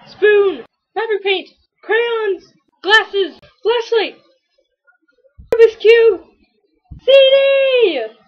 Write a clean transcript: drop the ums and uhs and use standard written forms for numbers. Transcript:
spoon, fabric paint, crayons, glasses, flashlight, Rubik's Cube, CD!